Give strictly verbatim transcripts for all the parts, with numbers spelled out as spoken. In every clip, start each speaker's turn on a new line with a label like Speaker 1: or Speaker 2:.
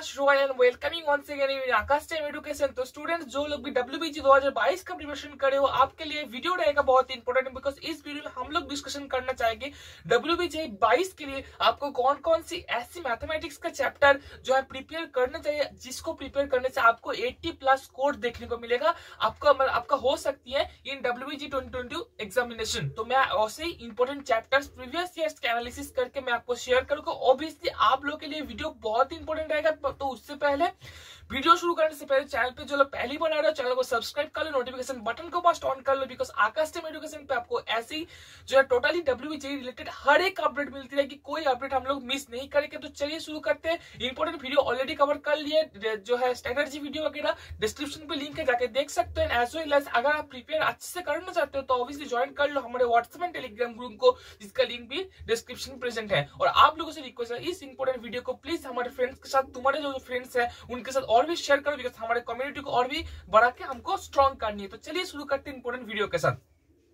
Speaker 1: Much Roy and welcoming once again in Aakash Time Education. तो students जो लोग भी डब्ल्यूबीजी दो हज़ार बाईस का प्रिपरेशन करे हो, आपके लिए वीडियो रहेगा बहुत इंपॉर्टेंट, बिकॉज इस वीडियो में हम लोग डिस्कशन करना चाहेंगे डब्ल्यूबीजी बाईस के लिए आपको कौन कौन सी ऐसी मैथमेटिक्स का चैप्टर जो है प्रिपेयर करना चाहिए, जिसको प्रिपेयर करने से आपको अस्सी प्लस स्कोर देखने को मिलेगा, आपका आपका हो सकती है in WBJEE twenty twenty examination. तो मैं ऐसे ही इंपॉर्टेंट चैप्टर्स प्रीवियस ईयर्स के एनालिसिस करके मैं आपको शेयर करूंगा। ऑब्वियसली आप लोग के लिए वीडियो बहुत इंपॉर्टेंट रहेगा। तो उससे पहले वीडियो शुरू करने से पहले चैनल पे जो लोग पहली बना रहे हो चैनल को सब्सक्राइब कर लो, नोटिफिकेशन बटन को मस्ट ऑन कर लो, बिकॉज आकाश टाइम एजुकेशन पे आपको ऐसी जो है टोटली डब्ल्यूबीजी रिलेटेड हर एक अपडेट मिलती रहेगी, कोई अपडेट हम लोग मिस नहीं करेंगे। तो चलिए शुरू करते हैं। इंपॉर्टेंट वीडियो ऑलरेडी कवर कर लिए, जो है स्ट्रेटजी वीडियो वगैरह डिस्क्रिप्शन पे लिंक है, जाके देख सकते हैं। एज वेल एज अगर आप प्रिपेयर अच्छे से करना चाहते हो तो ऑब्वियसली ज्वाइन कर लो हमारे व्हाट्सएप एंड टेलीग्राम ग्रुप को, जिसका लिंक भी डिस्क्रिप्शन प्रेजेंट है। और आप लोगों से रिक्वेस्ट है इस इंपॉर्टेंट वीडियो को प्लीज हमारे फ्रेंड्स के साथ, तुम्हारे जो फ्रेंड्स है उनके साथ और भी शेयर करो, बिकॉज हमारे कम्युनिटी को और भी बढ़ा के हमको स्ट्रॉन्ग करनी है। तो चलिए शुरू करते हैं इंपॉर्टेंट वीडियो के साथ।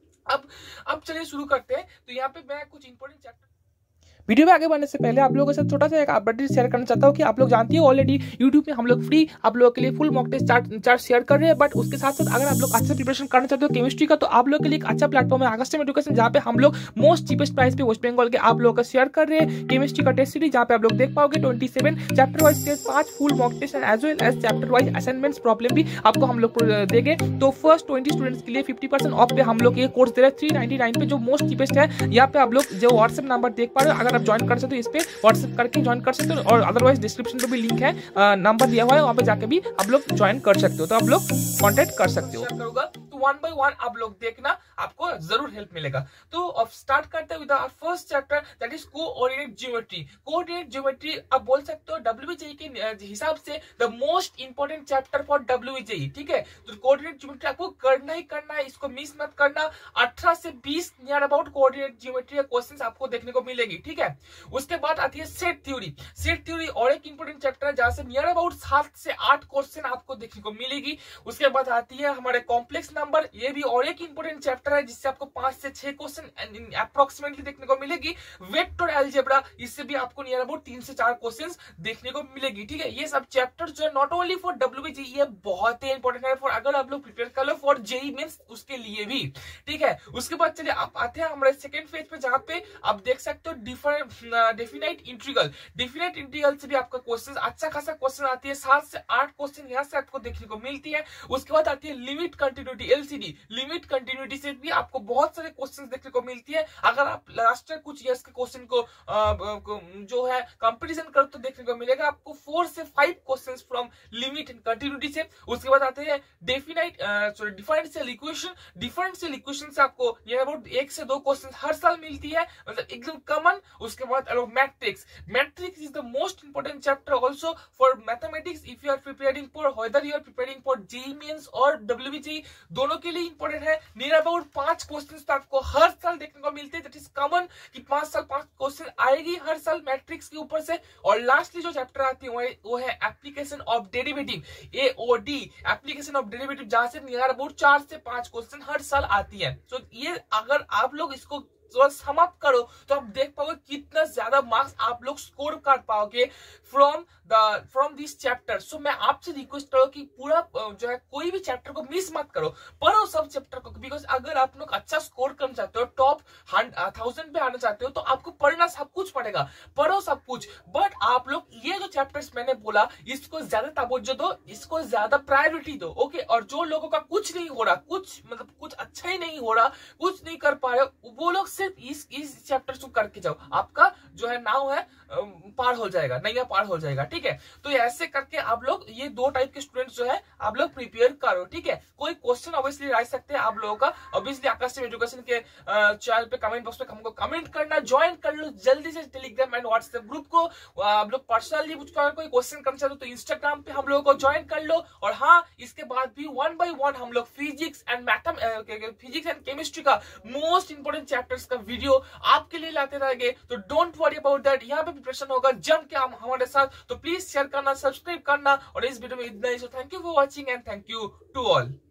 Speaker 1: अब अब चलिए शुरू करते हैं। तो यहाँ पे मैं कुछ इंपॉर्टेंट चैप्टर वीडियो में आगे बढ़ने से पहले आप लोगों के साथ छोटा सा एक अपडेट शेयर करना चाहता हूँ कि आप लोग जानती हो ऑलरेडी यूट्यूब में हम लोग फ्री आप लोगों के लिए full mock test chart chart share कर रहे हैं। बट उसके साथ साथ अगर आप लोग अच्छे प्रिपरेशन करना चाहते हो केमिस्ट्री का, तो आप लोग के लिए एक अच्छा प्लेटफॉर्म है आकाश टाइम एजुकेशन, जहाँ पे हम लोग मोस्ट चीपेस्ट प्राइस पे वेस्ट बंगाल के आप लोगों का शेयर कर रहे हैं केमिस्ट्री का टेस्ट सीरीज, जहाँ पे आप लोग देख पाओगे twenty seven chapter wise test, पांच full mock test and as well as chapter wise assignments problem भी आपको हम लोग देंगे। तो फर्स्ट ट्वेंटी स्टूडेंट्स के लिए फिफ्टी परसेंट ऑफ पे हम लोग ये कोर्स दे रहे हैं थ्री नाइनटी नाइन पे, जो मोस्ट चीपेस्ट है। यहाँ पे आप लोग जो व्हाट्सएप नंबर देख पा रहे हो, अगर आप ज्वाइन कर सकते हो इस पे व्हाट्सएप करके ज्वाइन कर सकते हो, और अदरवाइज डिस्क्रिप्शन पे भी लिंक है, नंबर दिया हुआ है, वहां पे जाके भी आप लोग ज्वाइन कर सकते हो, तो आप लोग कांटेक्ट कर सकते हो। तो वन बाय वन आप लोग देखना, आपको जरूर हेल्प मिलेगा। तो अब स्टार्ट करते हैं with our first chapter, that is coordinate geometry. Coordinate geometry आप बोल सकते हो डब्ल्यूबीजेई के हिसाब से the most important chapter for WBJEE, ठीक है। तो कोऑर्डिनेट ज्योमेट्री आपको करना ही करना है, इसको मिस मत करना। अठारह से बीस near about coordinate geometry questions आपको देखने को मिलेगी, ठीक है। उसके बाद आती है सेट थ्योरी। सेट थ्योरी और एक इंपोर्टेंट चैप्टर है, जहां से नियर अबाउट सात से आठ क्वेश्चन आपको देखने को मिलेगी। उसके बाद आती है हमारे कॉम्प्लेक्स नंबर, ये भी और एक इंपोर्टेंट चैप्टर है, जिससे आपको पांच से छह क्वेश्चन अप्रोक्सीमेटली देखने को मिलेगी। वेक्टर अलजेब्रा, इससे भी आपको नियर अबाउट तीन से चार क्वेश्चन देखने को मिलेगी, ठीक है। ये सब चैप्टर जो है नॉट ओनली फॉर डब्ल्यूबीजी, ये बहुत ही इंपोर्टेंट है फॉर अगर आप लोग प्रिपेयर कर लो फॉर जेई मींस उसके लिए भी, ठीक है। उसके बाद चलिए आप आते हैं हमारे सेकंड फेज पे, जहां पे आप देख सकते हो डेफिनाइट इंटीग्रल। डेफिनाइट इंटीग्रल से भी आपका क्वेश्चन अच्छा खासा क्वेश्चन आती है, सात से आठ क्वेश्चन यहाँ से आपको देखने को मिलती है। उसके बाद आती है limit continuity LCD. Limit continuity से भी आपको बहुत सारे क्वेश्चंस देखने को मिलती है। अगर आप लास्ट कुछ ईयर्स के क्वेश्चन को आ, जो है कंपैरिजन करो तो देखने को मिलेगा आपको फोर से five questions from limit and continuity से। उसके बाद आते हैं definite sorry differential equation. Differential equation से आपको ये अबाउट एक से दो क्वेश्चन हर साल मिलती है, मतलब एकदम कॉमन। उसके बाद matrix. Matrix is the most important chapter also for mathematics if you are preparing for whether you are preparing for J E E Mains और W B J दोनों के लिए important है। नियर अबाउट पांच questions तो आपको हर साल देखने को मिलते हैं, दैट इज कॉमन कि पांच साल पांच क्वेश्चन आएगी हर साल मैट्रिक्स के ऊपर से। और लास्टली जो चैप्टर आती है वो है, वो है application of derivative, A O D, application of derivative, जहां से नियर अबाउट चार से पांच क्वेश्चन हर साल आती है। तो ये अगर आप लोग इसको समाप्त करो तो आप देख पाओगे कितना ज्यादा मार्क्स आप लोग स्कोर कर पाओगे from the from this chapter. So मैं आपसे रिक्वेस्ट करो कि पूरा जो है कोई भी चैप्टर को मिस मत करो, पढ़ो सब चैप्टर को, बिकॉज अगर आप लोग अच्छा स्कोर करना चाहते हो, टॉप थाउजेंड पे आना चाहते हो, तो आपको पढ़ना सब कुछ पड़ेगा, पढ़ो सब कुछ। बट आप लोग ये जो चैप्टर्स मैंने बोला इसको ज्यादा तवज्जो दो, इसको ज्यादा प्रायोरिटी दो, ओके। और जो लोगों का कुछ नहीं हो रहा, कुछ मतलब कुछ अच्छा ही नहीं हो रहा, कुछ नहीं कर पा रहे, वो लोग सिर्फ इस इस चैप्टर को करके जाओ, आपका जो है नाव है पार हो जाएगा, नैया पार हो जाएगा, ठीक है। तो ऐसे करके आप लोग ये दो टाइप के स्टूडेंट्स जो है आप लोग प्रिपेयर करो, ठीक है। कोई क्वेश्चन ऑब्वियसली रह सकते हैं आप लोगों का, ऑब्वियसली आकाश टाइम एजुकेशन के चैनल पे कमेंट बॉक्स में हमको कमेंट करना, ज्वाइन कर लो जल्दी से टेलीग्राम एंड व्हाट्सएप ग्रुप को। आप लोग पर्सनली मुझको अगर कोई क्वेश्चन करना चाहते हो तो इंस्टाग्राम पे हम लोगों को ज्वाइन कर लो। और हाँ, इसके बाद भी वन बाय वन हम लोग physics and math physics and chemistry का मोस्ट इंपोर्टेंट चैप्टर्स का वीडियो आपके लिए लाते रहेंगे। तो डोंट वरी अबाउट दैट, यहाँ पे प्रिपरेशन होगा जम के हम हमारे साथ। तो प्लीज शेयर करना, सब्सक्राइब करना, और इस वीडियो में इतना ही। So thank you for watching and thank you to all.